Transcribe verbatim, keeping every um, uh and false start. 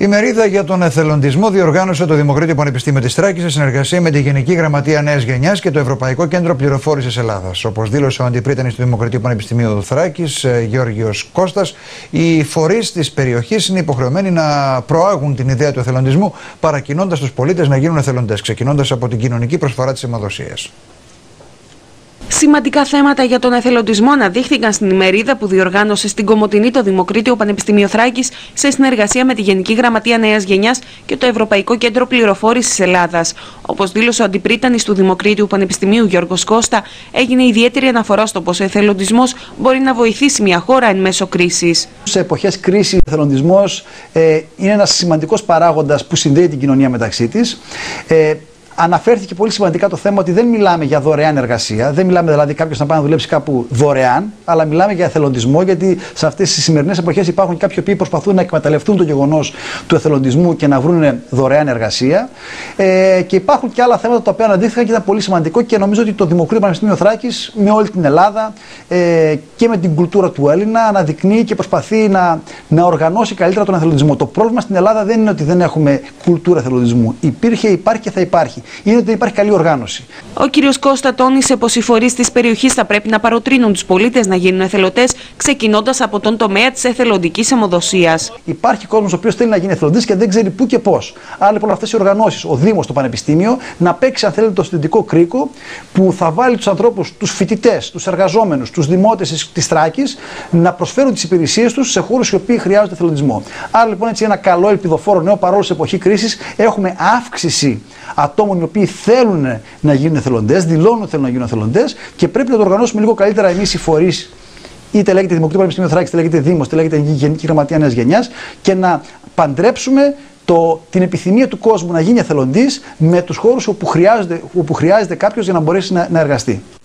Η μερίδα για τον εθελοντισμό διοργάνωσε το Δημοκρίτιο Πανεπιστήμιο της Θράκης σε συνεργασία με τη Γενική Γραμματεία Νέας Γενιάς και το Ευρωπαϊκό Κέντρο Πληροφόρησης Ελλάδας. Όπως δήλωσε ο αντιπρίτανης του Δημοκρατίου Πανεπιστημίου Θράκης, Γιώργος Κώστας, οι φορείς της περιοχής είναι υποχρεωμένοι να προάγουν την ιδέα του εθελοντισμού, παρακινώντας τους πολίτες να γίνουν εθελοντές, ξεκινώντας από την κοινωνική προσφορά της αιμοδοσίας. Σημαντικά θέματα για τον εθελοντισμό αναδείχθηκαν στην ημερίδα που διοργάνωσε στην Κομοτηνή το Δημοκρίτιο Πανεπιστημίο Θράκης σε συνεργασία με τη Γενική Γραμματεία Νέας Γενιάς και το Ευρωπαϊκό Κέντρο Πληροφόρησης Ελλάδας. Όπως δήλωσε ο αντιπρίτανης του Δημοκρίτιου Πανεπιστημίου Γιώργος Κώστα, έγινε ιδιαίτερη αναφορά στο πως ο εθελοντισμός μπορεί να βοηθήσει μια χώρα εν μέσω κρίσης. Σε εποχές κρίσης, ο εθελοντισμός ε, είναι ένας σημαντικός παράγοντας που συνδέει την κοινωνία μεταξύ της. Ε, Αναφέρθηκε πολύ σημαντικά το θέμα ότι δεν μιλάμε για δωρεάν εργασία, δεν μιλάμε δηλαδή κάποιος να πάει να δουλέψει κάπου δωρεάν, αλλά μιλάμε για εθελοντισμό, γιατί σε αυτές τις σημερινές εποχές υπάρχουν κάποιοι που προσπαθούν να εκμεταλλευτούν το γεγονός του εθελοντισμού και να βρουν δωρεάν εργασία. Ε, και υπάρχουν και άλλα θέματα τα οποία αναδείχθηκαν και ήταν πολύ σημαντικό και νομίζω ότι το Δημοκρίτιο Πανεπιστήμιο Θράκης με όλη την Ελλάδα ε, και με την κουλτούρα του Έλληνα αναδεικνύει και προσπαθεί να, να οργανώσει καλύτερα τον εθελοντισμό. Το πρόβλημα στην Ελλάδα δεν είναι ότι δεν έχουμε κουλτούρα εθελοντισμού. Υπήρχε, υπάρχει και θα υπάρχει. Είναι ότι υπάρχει καλή οργάνωση. Ο κ. Κώστα τόνισε πως οι φορείς της περιοχής θα πρέπει να παροτρύνουν τους πολίτες να γίνουν εθελοντές, ξεκινώντας από τον τομέα της εθελοντικής αιμοδοσίας. Υπάρχει κόσμος ο οποίος θέλει να γίνει εθελοντής και δεν ξέρει πού και πώς. Άρα λοιπόν αυτές οι οργανώσεις, ο Δήμος, το Πανεπιστήμιο, να παίξει αν θέλετε το συντηρητικό κρίκο που θα βάλει τους ανθρώπους, τους φοιτητές, τους εργαζόμενους, τους δημότες της Θράκης να προσφέρουν τις υπηρεσίες τους σε χώρους οι οποίοι χρειάζονται εθελοντισμό. Άρα λοιπόν έτσι ένα καλό ελπιδοφόρο νέο, παρόλο σε εποχή κρίσης έχουμε αύξηση ατόμων οι οποίοι θέλουν να γίνουν εθελοντές, δηλώνουν ότι θέλουν να γίνουν εθελοντές και πρέπει να το οργανώσουμε λίγο καλύτερα εμείς οι φορείς, είτε λέγεται Δημοκρίτιο Πανεπιστήμιο Θράκης, είτε λέγεται Δήμος, είτε λέγεται Γενική Γραμματεία Νέας Γενιάς, και να παντρέψουμε το, την επιθυμία του κόσμου να γίνει εθελοντής με τους χώρους όπου χρειάζεται, όπου χρειάζεται κάποιος για να μπορέσει να, να εργαστεί.